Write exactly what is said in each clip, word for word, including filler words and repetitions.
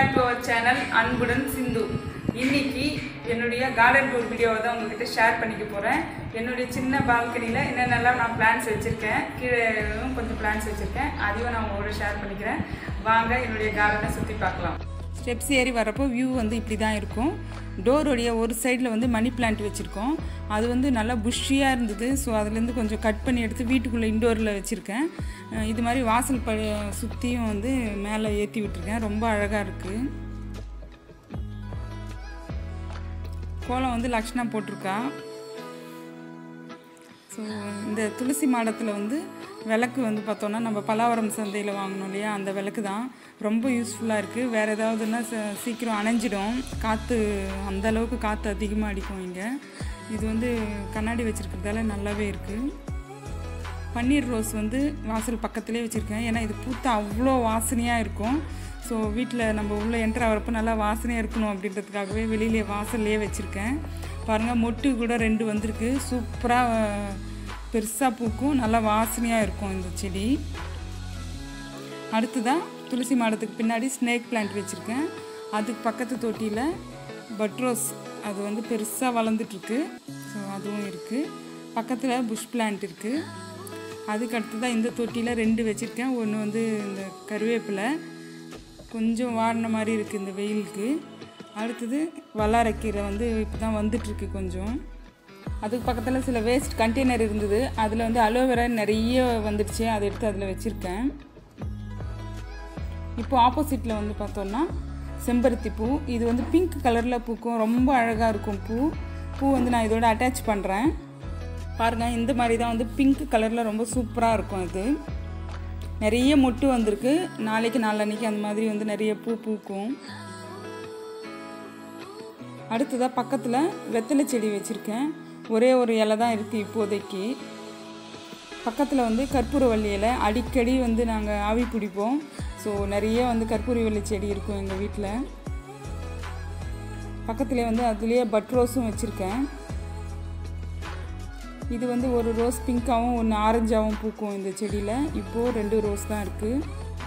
Back to our channel அன்புடன் சிந்து. இன்னைக்கு என்னுடைய கார்டன் டூர் வீடியோவை தான் உங்ககிட்ட ஷேர் பண்ணிக்க போகிறேன். என்னுடைய சின்ன பால்கனியில் என்னென்னலாம் நான் பிளான்ஸ் வச்சுருக்கேன், கீழே கொஞ்சம் பிளான்ஸ் வச்சுருக்கேன், அதையும் நான் உங்களோட ஷேர் பண்ணிக்கிறேன். வாங்க என்னுடைய கார்டனை சுற்றி பார்க்கலாம். ஸ்டெப்ஸ் ஏறி வரப்போ வியூ வந்து இப்படி தான் இருக்கும். டோருடைய ஒரு சைடில் வந்து மணி பிளான்ட் வச்சுருக்கோம். அது வந்து நல்லா புஷ்ஷியாக இருந்தது. ஸோ அதுலேருந்து கொஞ்சம் கட் பண்ணி எடுத்து வீட்டுக்குள்ளே இன்டோரில் வச்சுருக்கேன். இது மாதிரி வாசல் ப சுற்றியும் வந்து மேலே ஏற்றி விட்டுருக்கேன். ரொம்ப அழகாக இருக்குது. கோலம் வந்து லக்ஷ்ணா போட்டிருக்கா. ஸோ இந்த துளசி மாடத்தில் வந்து விளக்கு வந்து பார்த்தோன்னா நம்ம பலாவரம் சந்தையில் வாங்கணும் இல்லையா, அந்த விளக்கு தான் ரொம்ப யூஸ்ஃபுல்லாக இருக்குது. வேறு ஏதாவதுன்னா சீக்கிரம் அணைஞ்சிடும். காற்று அந்த அளவுக்கு காற்று அதிகமாக அடிக்கும் இங்கே. இது வந்து கண்ணாடி வச்சுருக்கிறதால நல்லாவே இருக்குது. பன்னீர் ரோஸ் வந்து வாசல் பக்கத்துலேயே வச்சுருக்கேன். ஏன்னா இது பூத்த அவ்வளோ வாசனையாக இருக்கும். ஸோ வீட்டில் நம்ம உள்ளே என்ட்ரு ஆகிறப்போ நல்லா வாசனையாக இருக்கணும் அப்படின்றதுக்காகவே வெளியிலே வாசல்லையே வச்சுருக்கேன். பாருங்கள், மொட்டு கூட ரெண்டு வந்திருக்கு. சூப்பராக பெருசாக பூக்கும், நல்லா வாசனையாக இருக்கும் இந்த செடி. அடுத்துதான் துளசி மாடத்துக்கு பின்னாடி ஸ்னேக் பிளான்ட் வச்சுருக்கேன். அதுக்கு பக்கத்து தொட்டியில் பட்ரோஸ் அது வந்து பெருசாக வளர்ந்துட்டுருக்கு. ஸோ அதுவும் இருக்குது. பக்கத்தில் புஷ் பிளான்ட் இருக்குது. அதுக்கு அடுத்து தான் இந்த தொட்டியில் ரெண்டு வச்சுருக்கேன். ஒன்று வந்து இந்த கருவேப்பிலை கொஞ்சம் வாடின மாதிரி இருக்குது இந்த வெயிலுக்கு. அடுத்தது வல்லாரக்கீரை வந்து இப்போ தான் வந்துட்டுருக்கு கொஞ்சம். அதுக்கு பக்கத்தில் சில வேஸ்ட் கண்டெய்னர் இருந்தது. அதில் வந்து அலோவேரா நிறைய வந்துடுச்சு. அதை எடுத்து அதில் வச்சுருக்கேன். இப்போ ஆப்போசிட்டில் வந்து பார்த்தோன்னா செம்பருத்தி பூ. இது வந்து பிங்க் கலரில் பூக்கும். ரொம்ப அழகாக இருக்கும் பூ. பூ வந்து நான் இதோட அட்டாச் பண்ணுறேன். பாருங்கள், இந்த மாதிரி தான் வந்து பிங்க் கலரில் ரொம்ப சூப்பராக இருக்கும். இது நிறைய மொட்டு வந்திருக்கு. நாளைக்கு நாளன்னைக்கு அந்த மாதிரி வந்து நிறைய பூ பூக்கும். அடுத்ததாக பக்கத்தில் வெத்தலை செடி வச்சுருக்கேன். ஒரே ஒரு இலை தான் இருக்குது இப்போதைக்கு. பக்கத்தில் வந்து கற்பூரவள்ளி இலை அடிக்கடி வந்து நாங்கள் ஆவி பிடிப்போம். ஸோ நிறைய வந்து கற்பூரவள்ளி செடி இருக்கும் எங்கள் வீட்டில். பக்கத்துலேயே வந்து அதுலேயே பட் ரோஸும் வச்சுருக்கேன். இது வந்து ஒரு ரோஸ் பிங்க்காகவும் ஒன்று ஆரஞ்சாகவும் பூக்கும் இந்த செடியில். இப்போது ரெண்டு ரோஸ் தான் இருக்குது.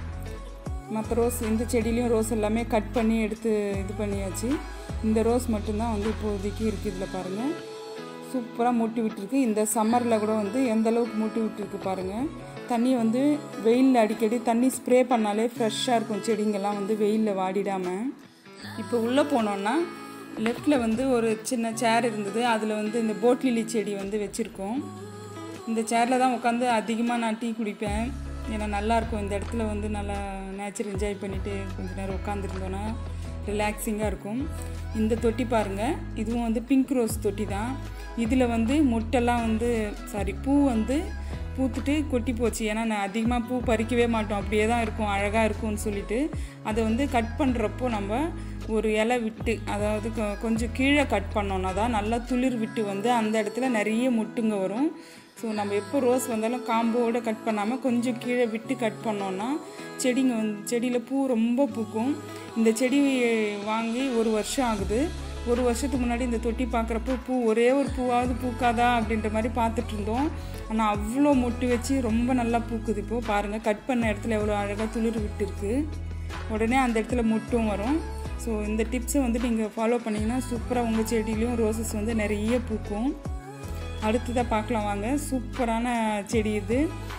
மற்ற ரோஸ் இந்த செடியிலையும் ரோஸ் எல்லாமே கட் பண்ணி எடுத்து இது பண்ணியாச்சு. இந்த ரோஸ் மட்டும்தான் வந்து இப்போதைக்கு இருக்குது. இதில் பாருங்கள், சூப்பராக மூட்டி விட்டுருக்கு. இந்த சம்மரில் கூட வந்து எந்த அளவுக்கு மூட்டி விட்டுருக்கு பாருங்கள். தண்ணி வந்து வெயிலில் அடிக்கடி தண்ணி ஸ்ப்ரே பண்ணாலே ஃப்ரெஷ்ஷாக இருக்கும் செடிங்கெல்லாம் வந்து வெயிலில் வாடிடாமல். இப்போ உள்ளே போனோன்னா லெஃப்டில் வந்து ஒரு சின்ன சேர் இருந்தது. அதில் வந்து இந்த போட்லிலி செடி வந்து வச்சுருக்கோம். இந்த சேரில் தான் உட்காந்து அதிகமாக நான் டீ குடிப்பேன். ஏன்னா நல்லாயிருக்கும். இந்த இடத்துல வந்து நல்லா நேச்சர் என்ஜாய் பண்ணிவிட்டு கொஞ்சம் நேரம் உட்காந்துருந்தோன்னா ரிலாக்ஸிங்காக இருக்கும். இந்த தொட்டி பாருங்கள், இதுவும் வந்து பிங்க் ரோஸ் தொட்டி தான். இதில் வந்து மொட்டெல்லாம் வந்து சாரி பூ வந்து பூத்துட்டு கொட்டி போச்சு. ஏன்னா நான் அதிகமாக பூ பறிக்கவே மாட்டோம், அப்படியே தான் இருக்கும், அழகாக இருக்கும்னு சொல்லிட்டு அதை வந்து கட் பண்ணுறப்போ நம்ம ஒரு இலை விட்டு, அதாவது கொஞ்சம் கீழே கட் பண்ணோன்னா தான் நல்லா துளிர் விட்டு வந்து அந்த இடத்துல நிறைய மொட்டுங்க வரும். ஸோ நம்ம எப்போ ரோஸ் வந்தாலும் காம்போடு கட் பண்ணாமல் கொஞ்சம் கீழே விட்டு கட் பண்ணோன்னா செடிங்க வந்து செடியில் பூ ரொம்ப பூக்கும். இந்த செடி வாங்கி ஒரு வருஷம் ஆகுது. ஒரு வருஷத்துக்கு முன்னாடி இந்த தொட்டி பார்க்குறப்போ பூ ஒரே ஒரு பூவாவது பூக்காதா அப்படின்ற மாதிரி பார்த்துட்டு இருந்தோம். ஆனால் அவ்வளோ மொட்டு வச்சு ரொம்ப நல்லா பூக்குது. இப்போது பாருங்கள், கட் பண்ண இடத்துல எவ்வளோ அழகாக துளிர் விட்டுருக்கு. உடனே அந்த இடத்துல மொட்டும் வரும். ஸோ இந்த டிப்ஸை வந்து நீங்கள் ஃபாலோ பண்ணிங்கன்னா சூப்பராக உங்கள் செடியிலையும் ரோசஸ் வந்து நிறைய பூக்கும். அடுத்ததாக பார்க்கலாம் வாங்க. சூப்பரான செடி இது.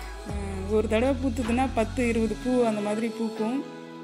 ஒரு தடவை பூத்துதுன்னா பத்து இருபது பூ அந்த மாதிரி பூக்கும்.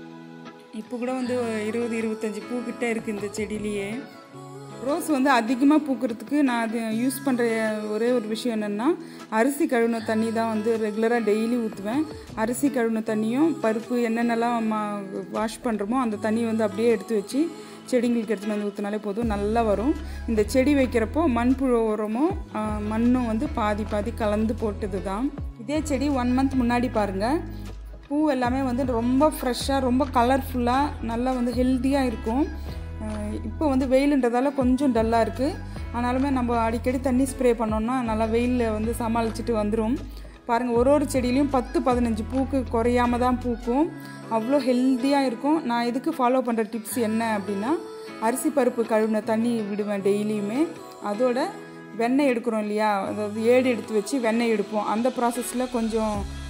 இப்போ கூட வந்து இருபது இருபத்தஞ்சி பூக்கிட்ட இருக்குது இந்த செடியிலேயே. ரோஸ் வந்து அதிகமாக பூக்கிறதுக்கு நான் அது யூஸ் பண்ணுற ஒரே ஒரு விஷயம் என்னென்னா, அரிசி கழுவின தண்ணி தான் வந்து ரெகுலராக டெய்லி ஊற்றுவேன். அரிசி கழுவின தண்ணியும் பருப்பு என்னென்னலாம் மா வாஷ் பண்ணுறோமோ அந்த தண்ணியை வந்து அப்படியே எடுத்து வச்சு செடிங்களுக்கு எடுத்துகிட்டு வந்து ஊற்றினாலே போதும், நல்லா வரும். இந்த செடி வைக்கிறப்போ மண்புழு உரமும் மண்ணும் வந்து பாதி பாதி கலந்து போட்டது தான். இதே செடி ஒன் மந்த் முன்னாடி பாருங்கள், பூ எல்லாமே வந்து ரொம்ப ஃப்ரெஷ்ஷாக ரொம்ப கலர்ஃபுல்லாக நல்லா வந்து ஹெல்த்தியாக இருக்கும். இப்போ வந்து வெயிலுன்றதால கொஞ்சம் டல்லாக இருக்குது. ஆனாலுமே நம்ம அடிக்கடி தண்ணி ஸ்ப்ரே பண்ணோன்னா நல்லா வெயிலில் வந்து சமாளிச்சுட்டு வந்துடும். பாருங்கள், ஒரு ஒரு செடியிலையும் பத்து பதினஞ்சு பூக்கு குறையாமல் தான் பூக்கும். அவ்வளோ ஹெல்த்தியாக இருக்கும். நான் இதுக்கு ஃபாலோ பண்ணுற டிப்ஸ் என்ன அப்படின்னா, அரிசி பருப்பு கழுவின தண்ணி விடுவேன் டெய்லியுமே. அதோட வெண்ணெய் எடுக்கிறோம் இல்லையா, அதாவது ஏடு எடுத்து வச்சு வெண்ணெய் எடுப்போம். அந்த ப்ராசஸில் கொஞ்சம்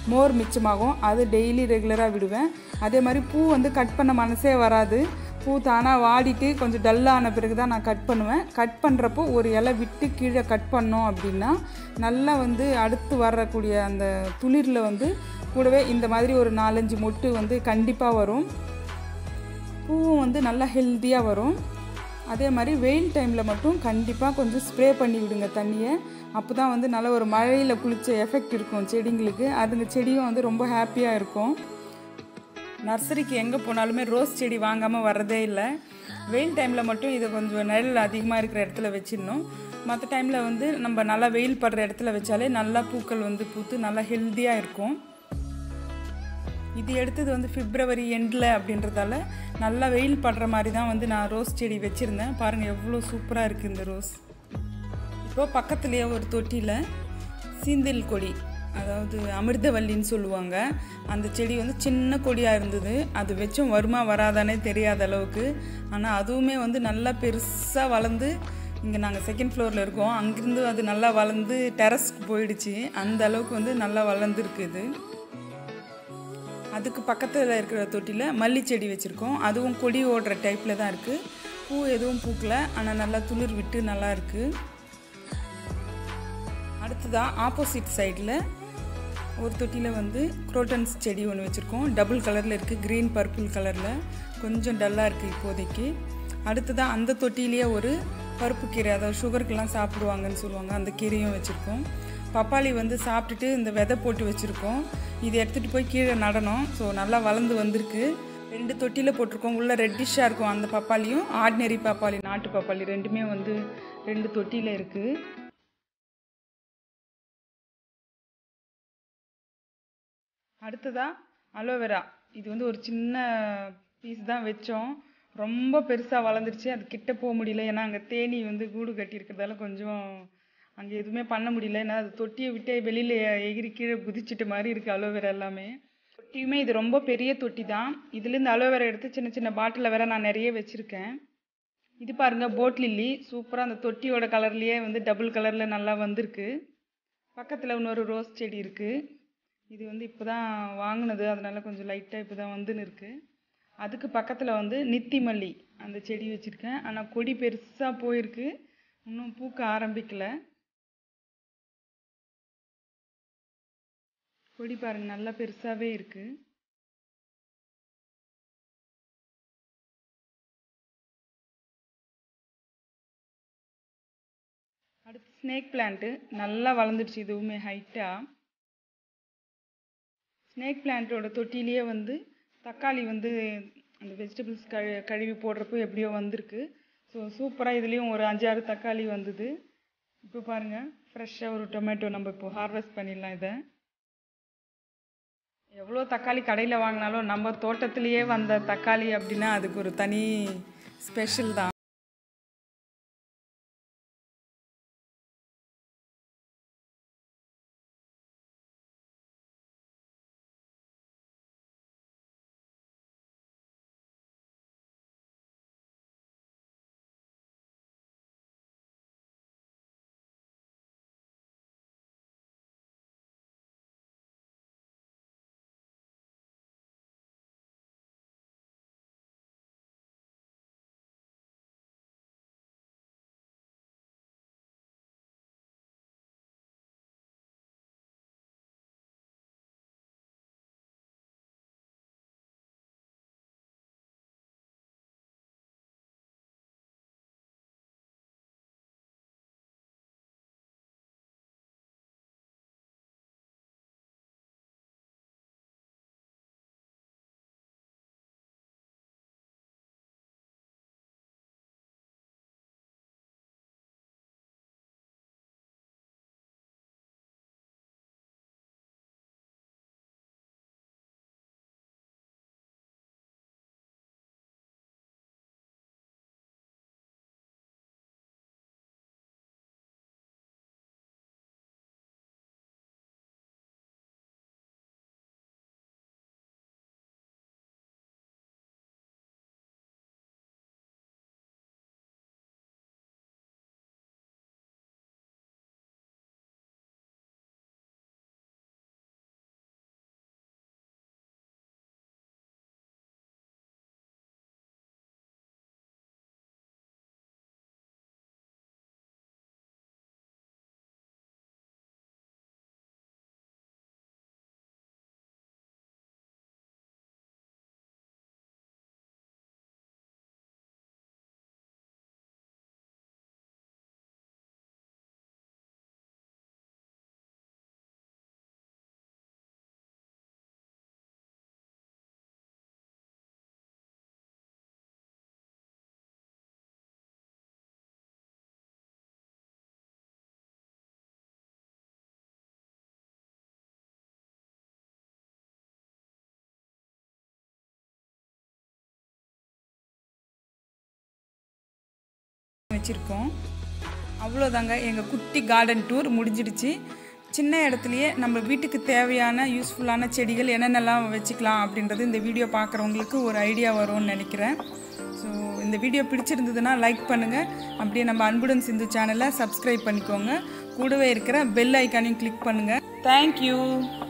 மோர் மிச்சமாகும். அது டெய்லி ரெகுலராக விடுவேன். அதே மாதிரி பூ வந்து கட் பண்ண மனசே வராது. பூ தானாக வாடிட்டு கொஞ்சம் டல்லான பிறகு தான் நான் கட் பண்ணுவேன். கட் பண்ணுறப்போ ஒரு இலை விட்டு கீழே கட் பண்ணோம் அப்படின்னா நல்லா வந்து அடுத்து வரக்கூடிய அந்த துளிரில் வந்து கூடவே இந்த மாதிரி ஒரு நாலஞ்சு மொட்டு வந்து கண்டிப்பாக வரும். பூவும் வந்து நல்லா ஹெல்த்தியாக வரும். அதே மாதிரி வெயில் டைமில் மட்டும் கண்டிப்பாக கொஞ்சம் ஸ்ப்ரே பண்ணி விடுங்க தண்ணியை. அப்போ தான் வந்து நல்ல ஒரு மழையில் குளித்த எஃபெக்ட் இருக்கும் செடிங்களுக்கு. அதுங்க செடியும் வந்து ரொம்ப ஹாப்பியாக இருக்கும். நர்சரிக்கு எங்கே போனாலுமே ரோஸ் செடி வாங்காமல் வர்றதே இல்லை. வெயில் டைமில் மட்டும் இதை கொஞ்சம் நிழல் அதிகமாக இருக்கிற இடத்துல வச்சிடணும். மற்ற டைமில் வந்து நம்ம நல்லா வெயில் படுற இடத்துல வச்சாலே நல்லா பூக்கள் வந்து பூத்து நல்லா ஹெல்த்தியாக இருக்கும். இது எடுத்தது வந்து பிப்ரவரி எண்டில் அப்படின்றதால நல்லா வெயில் படுற மாதிரி தான் வந்து நான் ரோஸ் செடி வச்சுருந்தேன். பாருங்கள் எவ்வளோ சூப்பராக இருக்குது இந்த ரோஸ். இப்போது பக்கத்துலேயே ஒரு தொட்டியில் சீந்தில் கொடி, அதாவது அமிர்தவல்லின்னு சொல்லுவாங்க, அந்த செடி வந்து சின்ன கொடியாக இருந்தது. அது வச்சும் வருமா வராதானே தெரியாத அளவுக்கு. ஆனால் அதுவுமே வந்து நல்லா பெருசாக வளர்ந்து இங்கே நாங்கள் செகண்ட் ஃப்ளோரில் இருக்கோம், அங்கேருந்து அது நல்லா வளர்ந்து டெரஸ்க்கு போயிடுச்சு. அந்த அளவுக்கு வந்து நல்லா வளர்ந்துருக்குது. அதுக்கு பக்கத்தில் இருக்கிற தொட்டியில் மல்லி செடி வச்சுருக்கோம். அதுவும் கொடி ஓடுற டைப்பில் தான் இருக்குது. பூ எதுவும் பூக்கலை, ஆனால் நல்லா துளிர் விட்டு நல்லா இருக்குது. அடுத்ததாக ஆப்போசிட் சைடில் ஒரு தொட்டியில் வந்து குரோட்டன்ஸ் செடி ஒன்று வச்சுருக்கோம். டபுள் கலரில் இருக்குது, க்ரீன் பர்பிள் கலரில். கொஞ்சம் டல்லாக இருக்குது இப்போதைக்கு. அடுத்ததாக அந்த தொட்டிலேயே ஒரு பருப்பு கீரை, அதாவது சுகருக்கெல்லாம் சாப்பிடுவாங்கன்னு சொல்லுவாங்க, அந்த கீரையும் வச்சுருக்கோம். பப்பாளி வந்து சாப்பிட்டுட்டு இந்த விதை போட்டு வச்சுருக்கோம். இது எடுத்துகிட்டு போய் கீழே நடணும். ஸோ நல்லா வளர்ந்து வந்திருக்கு. ரெண்டு தொட்டியில் போட்டிருக்கோம். உள்ளே ரெட்டிஷாக இருக்கும் அந்த பப்பாளியும், ஆர்டினரி பப்பாளி நாட்டு பப்பாளி ரெண்டுமே வந்து ரெண்டு தொட்டியில் இருக்குது. அடுத்ததாக அலோவேரா. இது வந்து ஒரு சின்ன பீஸ் தான் வச்சோம். ரொம்ப பெருசாக வளர்ந்துருச்சு. அது கிட்ட போக முடியல, ஏன்னா அங்கே தேனி வந்து கூடு கட்டியிருக்கிறதால கொஞ்சம் அங்கே எதுவுமே பண்ண முடியல. ஏன்னா அது தொட்டியை விட்டே வெளியில் எகிரி கீழே குதிச்சிட்ட மாதிரி இருக்குது அலோவேரா எல்லாமே. தொட்டியுமே இது ரொம்ப பெரிய தொட்டி தான். இதுலேருந்து அலோவேரா எடுத்து சின்ன சின்ன பாட்டிலில் வேற நான் நிறைய வச்சுருக்கேன். இது பாருங்கள் போட் லில்லி, சூப்பராக அந்த தொட்டியோட கலர்லேயே வந்து டபுள் கலரில் நல்லா வந்திருக்கு. பக்கத்தில் இன்னொரு ரோஸ் செடி இருக்குது. இது வந்து இப்போ தான் வாங்கினது, அதனால் கொஞ்சம் லைட்டாக இப்போ தான் வந்துன்னு இருக்குது. அதுக்கு பக்கத்தில் வந்து நித்தி மல்லி அந்த செடி வச்சுருக்கேன். ஆனால் கொடி பெருசாக போயிருக்கு, இன்னும் பூக்க ஆரம்பிக்கலை. கொடி பாருங்கள் நல்லா பெருசாகவே இருக்குது. அடுத்து ஸ்னேக் பிளான்ட்டு நல்லா வளர்ந்துடுச்சு, இதுவுமே ஹைட்டாக. ஸ்னேக் பிளான்ட்டோட தொட்டிலேயே வந்து தக்காளி வந்து அந்த வெஜிடபிள்ஸ் கழு கழுவி போடுறப்போ எப்படியோ வந்திருக்கு. ஸோ சூப்பராக இதுலேயும் ஒரு அஞ்சாறு தக்காளி வந்தது. இப்போ பாருங்கள் ஃப்ரெஷ்ஷாக ஒரு டொமேட்டோ நம்ம இப்போ ஹார்வெஸ்ட் பண்ணிடலாம். இதை எவ்வளோ தக்காளி கடையில் வாங்கினாலும் நம்ம தோட்டத்திலேயே வந்த தக்காளி அப்படின்னா அதுக்கு ஒரு தனி ஸ்பெஷல் தான். வச்சுருக்கோம். அவ்வளோதாங்க, எங்கள் குட்டி கார்டன் டூர் முடிஞ்சிடுச்சு. சின்ன இடத்துலையே நம்ம வீட்டுக்கு தேவையான யூஸ்ஃபுல்லான செடிகள் என்னென்னலாம் வச்சுக்கலாம் அப்படின்றது இந்த வீடியோ பார்க்குறவங்களுக்கு ஒரு ஐடியா வரும்னு நினைக்கிறேன். ஸோ இந்த வீடியோ பிடிச்சிருந்ததுன்னா லைக் பண்ணுங்கள். அப்படியே நம்ம அன்புடன் சிந்து சேனலை சப்ஸ்கிரைப் பண்ணிக்கோங்க. கூடவே இருக்கிற பெல் ஐக்கானையும் கிளிக் பண்ணுங்கள். தேங்க்யூ.